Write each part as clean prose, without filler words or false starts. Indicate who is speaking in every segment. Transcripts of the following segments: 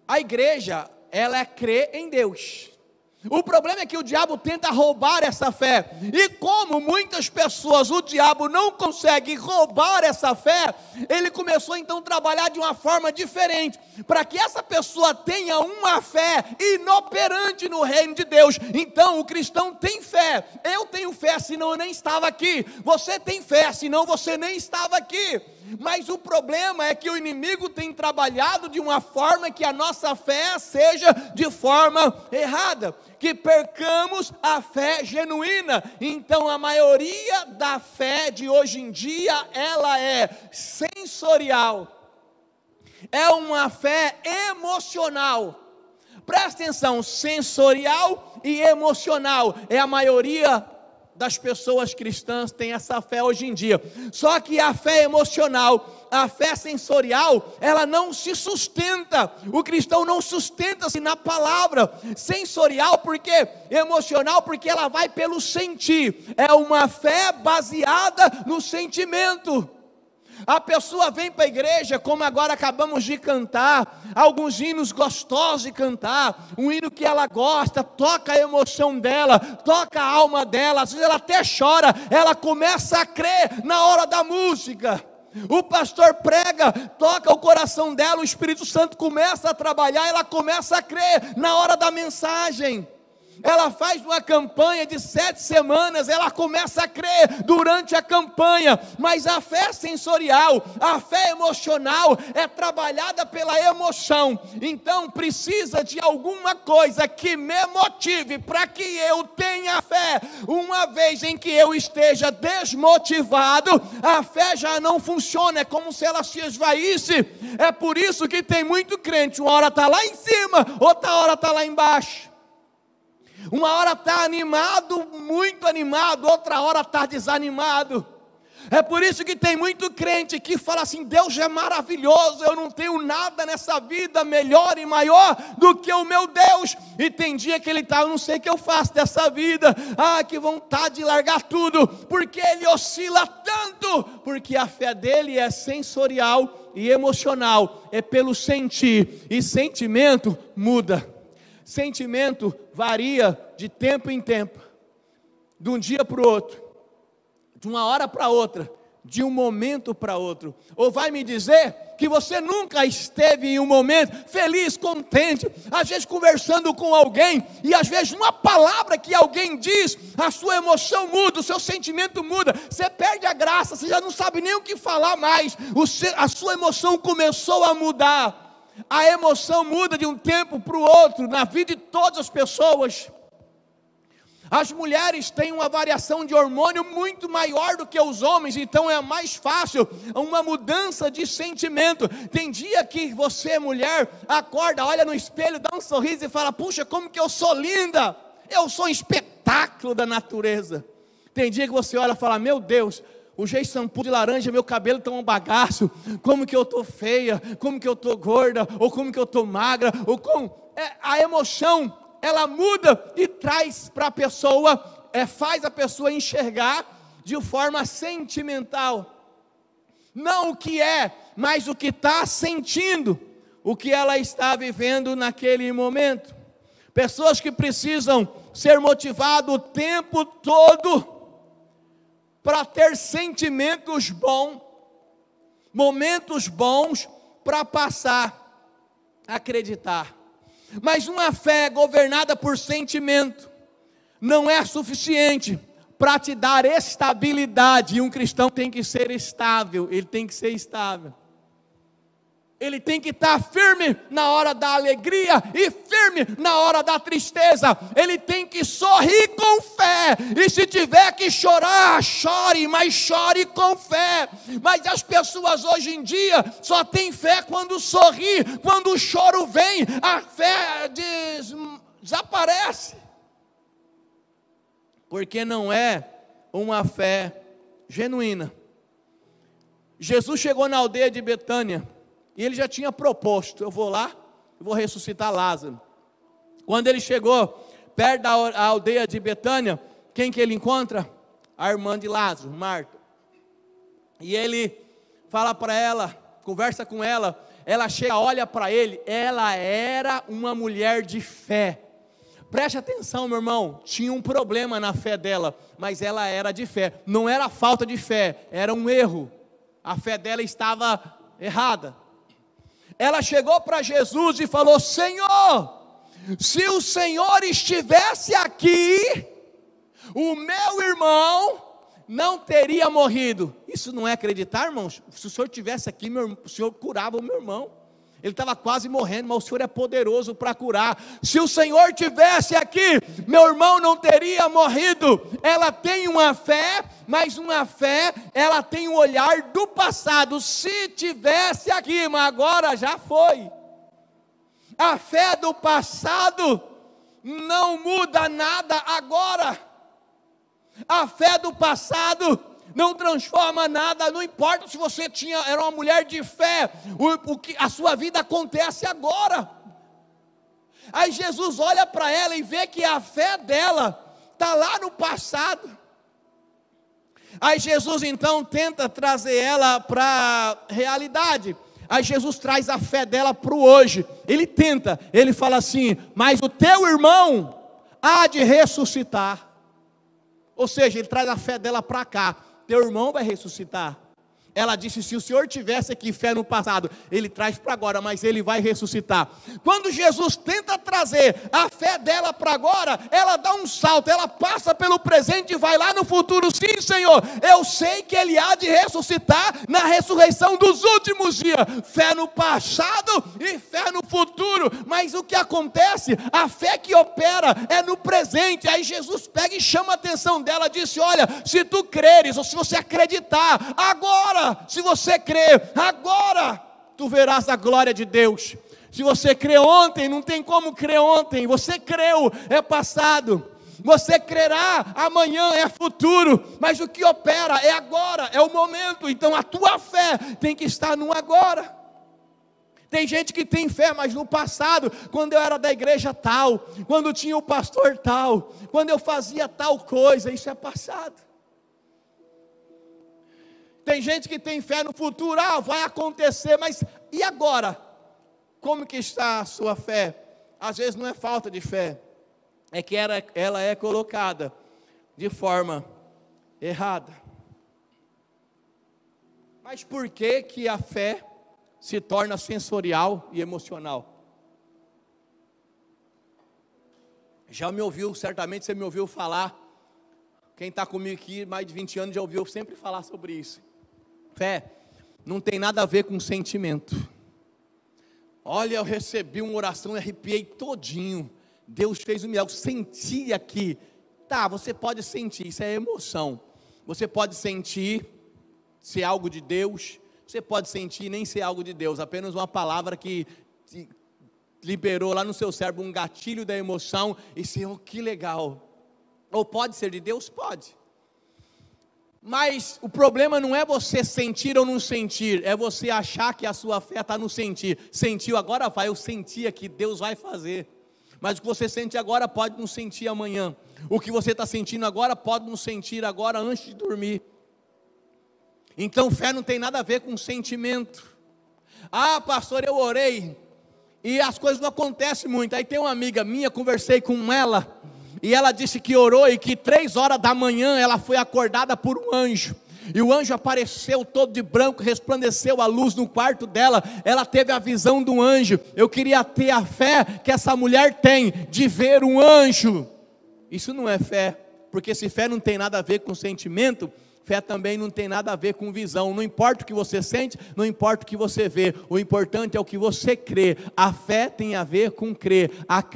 Speaker 1: a igreja, ela crê em Deus. O problema é que o diabo tenta roubar essa fé, e como muitas pessoas, o diabo não consegue roubar essa fé, ele começou então a trabalhar de uma forma diferente, para que essa pessoa tenha uma fé inoperante no reino de Deus. Então o cristão tem fé, eu tenho fé, senão eu nem estava aqui, você tem fé, senão você nem estava aqui. Mas o problema é que o inimigo tem trabalhado de uma forma que a nossa fé seja de forma errada, que percamos a fé genuína. Então a maioria da fé de hoje em dia, ela é sensorial, é uma fé emocional. Presta atenção, sensorial e emocional, é a maioria das pessoas cristãs tem essa fé hoje em dia. Só que a fé emocional, a fé sensorial, ela não se sustenta. O cristão não sustenta-se na palavra. Sensorial porque emocional, porque ela vai pelo sentir. É uma fé baseada no sentimento. A pessoa vem para a igreja, como agora acabamos de cantar, alguns hinos gostosos de cantar, um hino que ela gosta, toca a emoção dela, toca a alma dela, às vezes ela até chora, ela começa a crer na hora da música. O pastor prega, toca o coração dela, o Espírito Santo começa a trabalhar, ela começa a crer na hora da mensagem. Ela faz uma campanha de 7 semanas, ela começa a crer durante a campanha, mas a fé sensorial, a fé emocional é trabalhada pela emoção. Então precisa de alguma coisa que me motive para que eu tenha fé. Uma vez em que eu esteja desmotivado, a fé já não funciona, é como se ela se esvaísse. É por isso que tem muito crente, uma hora está lá em cima, outra hora está lá embaixo. Uma hora está animado, muito animado, outra hora está desanimado. É por isso que tem muito crente que fala assim: Deus é maravilhoso, eu não tenho nada nessa vida melhor e maior do que o meu Deus. E tem dia que ele está: eu não sei o que eu faço dessa vida, que vontade de largar tudo, porque ele oscila tanto, porque a fé dele é sensorial e emocional, é pelo sentir, e sentimento muda. Sentimento varia de tempo em tempo, de um dia para o outro, de uma hora para outra, de um momento para outro. Ou vai me dizer que você nunca esteve em um momento feliz, contente, às vezes conversando com alguém, e às vezes uma palavra que alguém diz, a sua emoção muda, o seu sentimento muda, você perde a graça, você já não sabe nem o que falar mais, a sua emoção começou a mudar. A emoção muda de um tempo para o outro, na vida de todas as pessoas. As mulheres têm uma variação de hormônio muito maior do que os homens, então é mais fácil uma mudança de sentimento. Tem dia que você, mulher, acorda, olha no espelho, dá um sorriso e fala: puxa, como que eu sou linda, eu sou um espetáculo da natureza. Tem dia que você olha e fala: meu Deus, usei shampoo de laranja, meu cabelo está um bagaço, como que eu estou feia, como que eu estou gorda, ou como que eu estou magra, ou como... a emoção, ela muda e traz para a pessoa, faz a pessoa enxergar de forma sentimental, não o que é, mas o que está sentindo, o que ela está vivendo naquele momento. Pessoas que precisam ser motivadas o tempo todo, para ter sentimentos bons, momentos bons para passar a acreditar. Mas uma fé governada por sentimento não é suficiente para te dar estabilidade. E um cristão tem que ser estável, ele tem que ser estável. Ele tem que estar firme na hora da alegria e firme na hora da tristeza. Ele tem que sorrir com fé. E se tiver que chorar, chore, mas chore com fé. Mas as pessoas hoje em dia só têm fé quando sorri. Quando o choro vem, a fé desaparece. Porque não é uma fé genuína. Jesus chegou na aldeia de Betânia. E ele já tinha proposto: eu vou lá, eu vou ressuscitar Lázaro. Quando ele chegou perto da aldeia de Betânia, quem que ele encontra? A irmã de Lázaro, Marta. E ele fala para ela, conversa com ela, ela chega, olha para ele, ela era uma mulher de fé. Preste atenção, meu irmão, tinha um problema na fé dela, mas ela era de fé, não era falta de fé, era um erro, a fé dela estava errada. Ela chegou para Jesus e falou: Senhor, se o Senhor estivesse aqui, o meu irmão não teria morrido. Isso não é acreditar, irmãos? Se o Senhor estivesse aqui, o Senhor curava o meu irmão. Ele estava quase morrendo, mas o Senhor é poderoso para curar. Se o Senhor estivesse aqui, meu irmão não teria morrido. Ela tem uma fé, mas uma fé, ela tem um olhar do passado. Se tivesse aqui, mas agora já foi. A fé do passado não muda nada agora. A fé do passado não transforma nada, não importa se você era uma mulher de fé, a sua vida acontece agora. Aí Jesus olha para ela e vê que a fé dela está lá no passado. Aí Jesus então tenta trazer ela para a realidade. Aí Jesus traz a fé dela para o hoje. Ele fala assim: mas o teu irmão há de ressuscitar. Ou seja, ele traz a fé dela para cá. Teu irmão vai ressuscitar. Ela disse: se o Senhor tivesse aqui fé no passado, Ele traz para agora, mas Ele vai ressuscitar. Quando Jesus tenta trazer a fé dela para agora, ela dá um salto, ela passa pelo presente e vai lá no futuro. Sim, Senhor, eu sei que Ele há de ressuscitar na ressurreição dos últimos dias. Fé no passado e fé no futuro. Mas o que acontece? A fé que opera é no presente. Aí Jesus pega e chama a atenção dela, disse: olha, se tu creres, ou se você acreditar, agora, se você crer, agora tu verás a glória de Deus. Se você crê ontem, não tem como crer ontem. Você creu, é passado. Você crerá amanhã, é futuro. Mas o que opera é agora, é o momento. Então a tua fé tem que estar no agora. Tem gente que tem fé, mas no passado, quando eu era da igreja tal, quando tinha o pastor tal, quando eu fazia tal coisa, isso é passado. Tem gente que tem fé no futuro, vai acontecer, mas e agora? Como que está a sua fé? Às vezes não é falta de fé, é que ela é colocada de forma errada. Mas por que que a fé se torna sensorial e emocional? Já me ouviu, certamente você me ouviu falar, quem está comigo aqui mais de 20 anos já ouviu sempre falar sobre isso. Fé não tem nada a ver com sentimento. Olha, eu recebi uma oração e arrepiei todinho. Deus fez um milagre, senti aqui. Tá, você pode sentir, isso é emoção. Você pode sentir ser algo de Deus, você pode sentir nem ser algo de Deus, apenas uma palavra que liberou lá no seu cérebro um gatilho da emoção e Senhor, que legal. Ou pode ser de Deus? Pode. Mas o problema não é você sentir ou não sentir, é você achar que a sua fé está no sentir. Sentiu, agora vai, eu senti aqui, Deus vai fazer. Mas o que você sente agora pode não sentir amanhã. O que você está sentindo agora pode não sentir agora antes de dormir. Então fé não tem nada a ver com sentimento. Pastor, eu orei e as coisas não acontecem muito. Aí tem uma amiga minha, conversei com ela, e ela disse que orou e que 3 horas da manhã ela foi acordada por um anjo. E o anjo apareceu todo de branco, resplandeceu a luz no quarto dela. Ela teve a visão do anjo. Eu queria ter a fé que essa mulher tem, de ver um anjo. Isso não é fé, porque se fé não tem nada a ver com sentimento, fé também não tem nada a ver com visão. Não importa o que você sente, não importa o que você vê, o importante é o que você crê. A fé tem a ver com crer,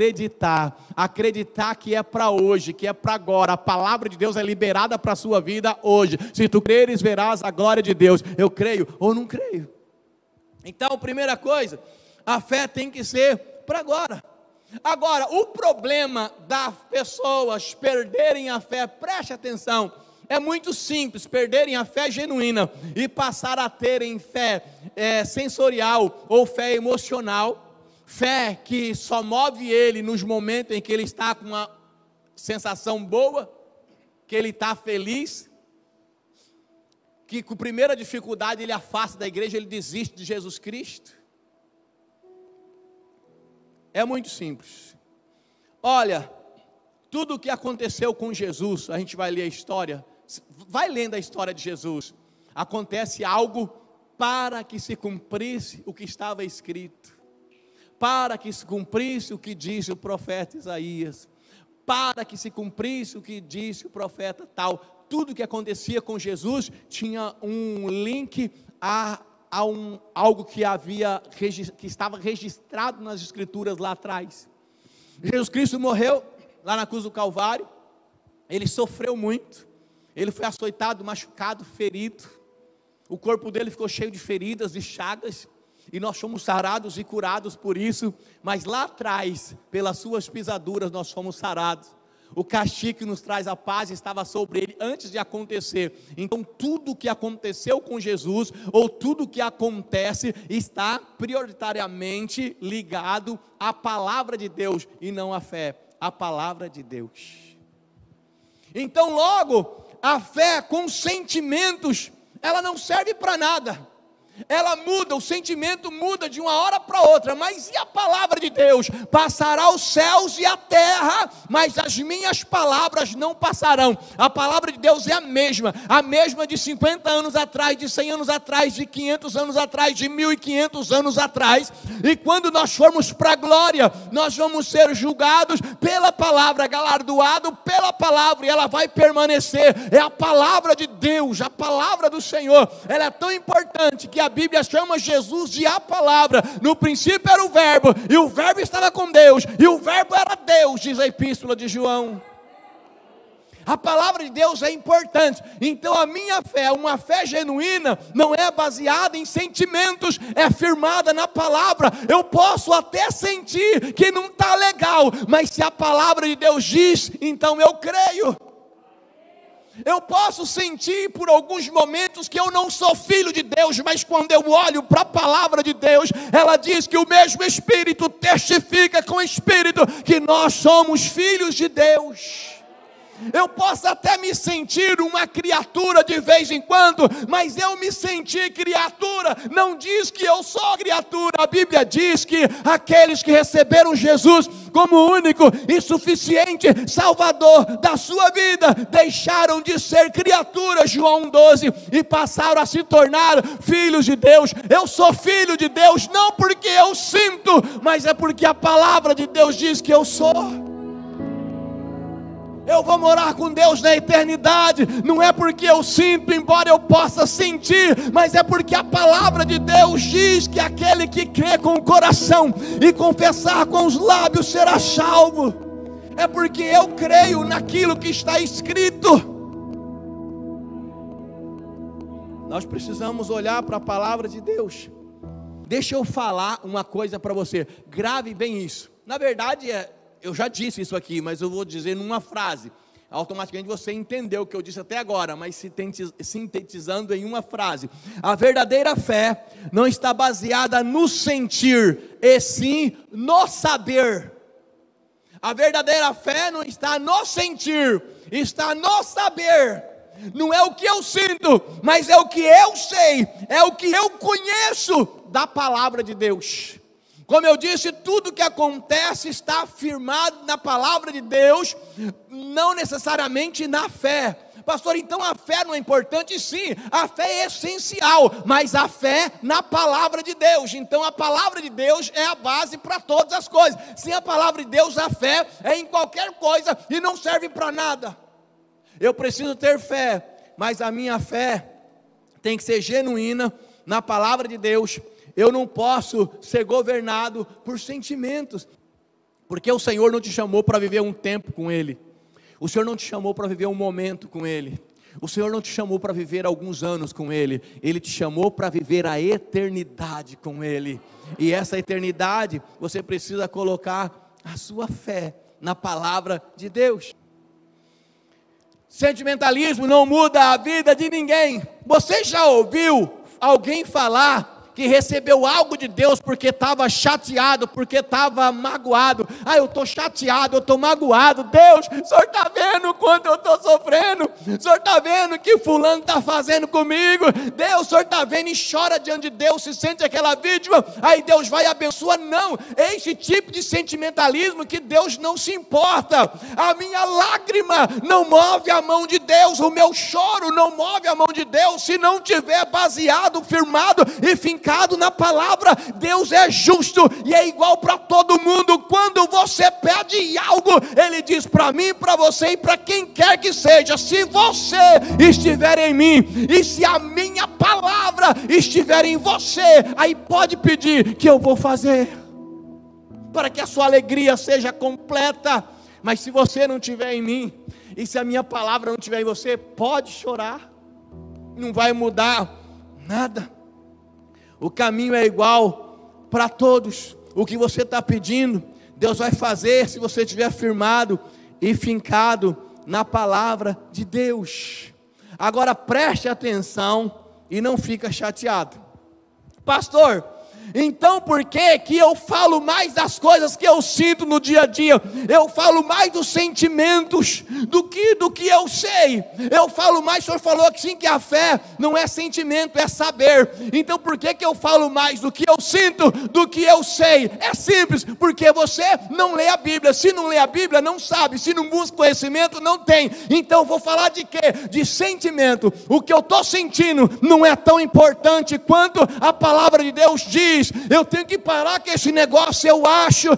Speaker 1: acreditar que é para hoje, que é para agora. A palavra de Deus é liberada para a sua vida hoje. Se tu creres, verás a glória de Deus. Eu creio ou não creio. Então, primeira coisa, a fé tem que ser para agora. Agora, o problema das pessoas perderem a fé, preste atenção, é muito simples, perderem a fé genuína e passar a terem fé sensorial ou fé emocional, fé que só move ele nos momentos em que ele está com uma sensação boa, que ele está feliz, que com a primeira dificuldade ele afasta da igreja, ele desiste de Jesus Cristo. É muito simples. Olha, tudo o que aconteceu com Jesus, a gente vai ler a história, vai lendo a história de Jesus, acontece algo para que se cumprisse o que estava escrito, para que se cumprisse o que disse o profeta Isaías, para que se cumprisse o que disse o profeta tal. Tudo que acontecia com Jesus tinha um link a algo que estava registrado nas escrituras lá atrás. Jesus Cristo morreu lá na cruz do Calvário, ele sofreu muito, ele foi açoitado, machucado, ferido, o corpo dele ficou cheio de feridas e chagas, e nós fomos sarados e curados por isso, mas lá atrás, pelas suas pisaduras, nós fomos sarados. O castigo que nos traz a paz estava sobre ele antes de acontecer. Então tudo que aconteceu com Jesus, ou tudo que acontece, está prioritariamente ligado à palavra de Deus, e não à fé, à palavra de Deus. Então logo, a fé com sentimentos, ela não serve para nada. Ela muda, o sentimento muda de uma hora para outra, mas e a palavra de Deus? Passará os céus e a terra, mas as minhas palavras não passarão. A palavra de Deus é a mesma de 50 anos atrás, de 100 anos atrás, de 500 anos atrás, de 1500 anos atrás, e quando nós formos para a glória, nós vamos ser julgados pela palavra, galardoado pela palavra, e ela vai permanecer. É a palavra de Deus, a palavra do Senhor, ela é tão importante que a Bíblia chama Jesus de a palavra. No princípio era o verbo, e o verbo estava com Deus, e o verbo era Deus, diz a epístola de João. A palavra de Deus é importante. Então a minha fé, uma fé genuína, não é baseada em sentimentos, é firmada na palavra. Eu posso até sentir que não está legal, mas se a palavra de Deus diz, então eu creio. Eu posso sentir por alguns momentos que eu não sou filho de Deus, mas quando eu olho para a palavra de Deus, ela diz que o mesmo Espírito testifica com o Espírito que nós somos filhos de Deus. Eu posso até me sentir uma criatura de vez em quando, mas eu me sentir criatura não diz que eu sou criatura. A Bíblia diz que aqueles que receberam Jesus como único e suficiente Salvador da sua vida, deixaram de ser criaturas, João 1,12, e passaram a se tornar filhos de Deus. Eu sou filho de Deus não porque eu sinto, mas é porque a palavra de Deus diz que eu sou. Eu vou morar com Deus na eternidade, não é porque eu sinto, embora eu possa sentir, mas é porque a palavra de Deus diz que aquele que crê com o coração e confessar com os lábios será salvo. É porque eu creio naquilo que está escrito. Nós precisamos olhar para a palavra de Deus. Deixa eu falar uma coisa para você, grave bem isso. Na verdade eu já disse isso aqui, mas eu vou dizer numa frase. Automaticamente você entendeu o que eu disse até agora, mas sintetizando em uma frase. A verdadeira fé não está baseada no sentir, e sim no saber. A verdadeira fé não está no sentir, está no saber. Não é o que eu sinto, mas é o que eu sei, é o que eu conheço da palavra de Deus. Como eu disse, tudo que acontece está afirmado na palavra de Deus, não necessariamente na fé. Pastor, então a fé não é importante? Sim, a fé é essencial, mas a fé na palavra de Deus. Então a palavra de Deus é a base para todas as coisas. Sem a palavra de Deus, a fé é em qualquer coisa e não serve para nada. Eu preciso ter fé, mas a minha fé tem que ser genuína na palavra de Deus. Eu não posso ser governado por sentimentos, porque o Senhor não te chamou para viver um tempo com Ele, o Senhor não te chamou para viver um momento com Ele, o Senhor não te chamou para viver alguns anos com Ele, Ele te chamou para viver a eternidade com Ele, e essa eternidade você precisa colocar a sua fé na palavra de Deus. Sentimentalismo não muda a vida de ninguém. Você já ouviu alguém falar que recebeu algo de Deus porque estava chateado, porque estava magoado. Eu estou chateado, eu estou magoado. Deus, o Senhor está vendo o quanto eu estou sofrendo? O Senhor está vendo o que fulano está fazendo comigo? Deus, o Senhor está vendo, e chora diante de Deus, se sente aquela vítima, aí Deus vai e abençoa. Não, é esse tipo de sentimentalismo que Deus não se importa. A minha lágrima não move a mão de Deus, o meu choro não move a mão de Deus, se não tiver baseado, firmado e fincado na palavra. Deus é justo e é igual para todo mundo. Quando você pede algo, Ele diz para mim, para você e para quem quer que seja: se você estiver em mim e se a minha palavra estiver em você, aí pode pedir que eu vou fazer, para que a sua alegria seja completa. Mas se você não estiver em mim, e se a minha palavra não estiver em você, pode chorar, não vai mudar nada. O caminho é igual para todos. O que você está pedindo, Deus vai fazer se você estiver firmado e fincado na palavra de Deus. Agora preste atenção e não fica chateado. Pastor, então por que eu falo mais das coisas que eu sinto no dia a dia? Eu falo mais dos sentimentos do que eu sei. Eu falo mais, o senhor falou que sim, que a fé não é sentimento, é saber. Então por que eu falo mais do que eu sinto, do que eu sei? É simples, porque você não lê a Bíblia. Se não lê a Bíblia, não sabe. Se não busca conhecimento, não tem. Então eu vou falar de quê? De sentimento. O que eu estou sentindo não é tão importante quanto a palavra de Deus diz. Eu tenho que parar com esse negócio, eu acho,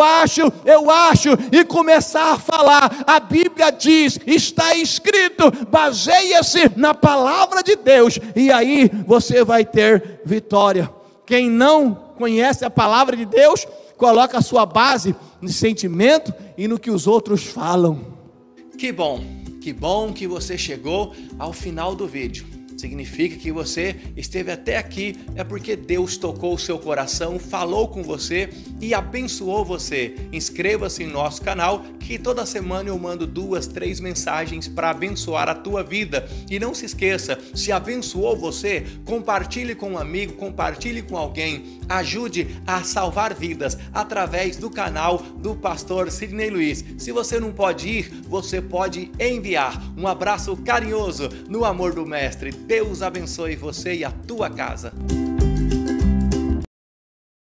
Speaker 1: e começar a falar. A Bíblia diz, está escrito, baseia-se na palavra de Deus, e aí você vai ter vitória. Quem não conhece a palavra de Deus, coloca a sua base no sentimento e no que os outros falam. Que bom que você chegou ao final do vídeo. Significa que você esteve até aqui, é porque Deus tocou o seu coração, falou com você e abençoou você. Inscreva-se em nosso canal, que toda semana eu mando 2, 3 mensagens para abençoar a tua vida. E não se esqueça, se abençoou você, compartilhe com um amigo, compartilhe com alguém, ajude a salvar vidas através do canal do pastor Sidney Luiz. Se você não pode ir, você pode enviar. Um abraço carinhoso no amor do Mestre. Deus abençoe você e a tua casa.